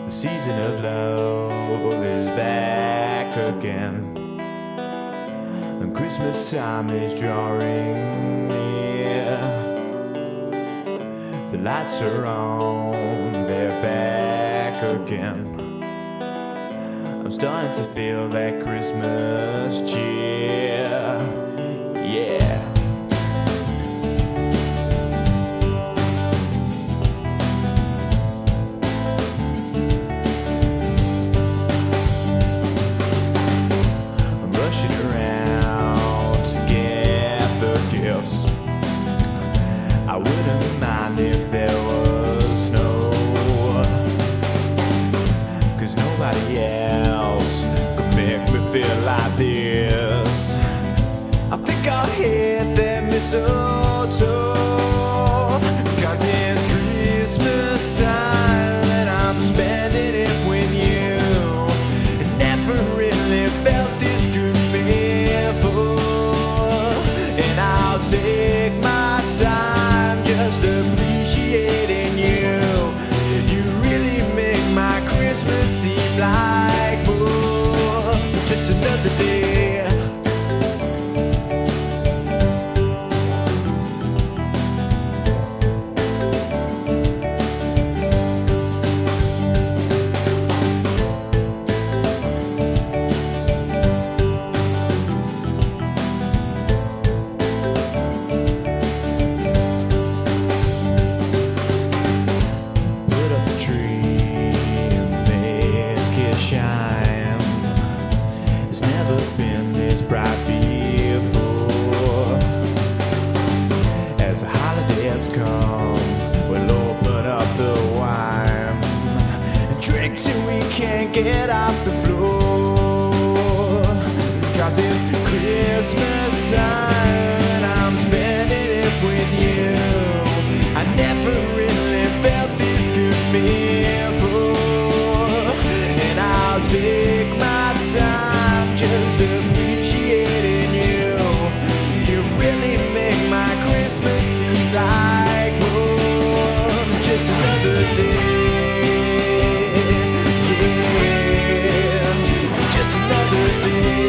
The season of love is back again, and Christmas time is drawing near. The lights are on, they're back again. I'm starting to feel that Christmas cheer, yeah. Rushing around to get the gifts. I wouldn't mind if there was snow, 'cause nobody else could make me feel like this. I think I'll hit that mistletoe, 'cause it's Christmas time and I'm spending it with you. It never really felt this good before, and I'll take my time just appreciating you. You really make my Christmas seem like more, just another day. Shine. It's never been this bright before. As the holidays come, we'll open up the wine and drink till we can't get off the floor. 'Cause it's Christmas time and I'm spending it with you. I never really felt this good before, and I'll take my time just appreciating you. You really make my Christmas seem like more, just another day. Yeah, it's just another day.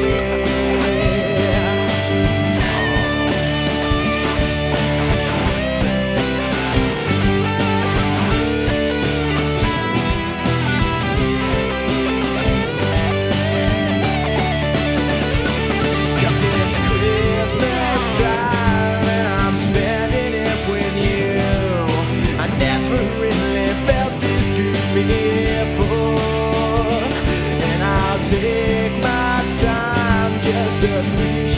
Before, and I'll take my time just to appreciate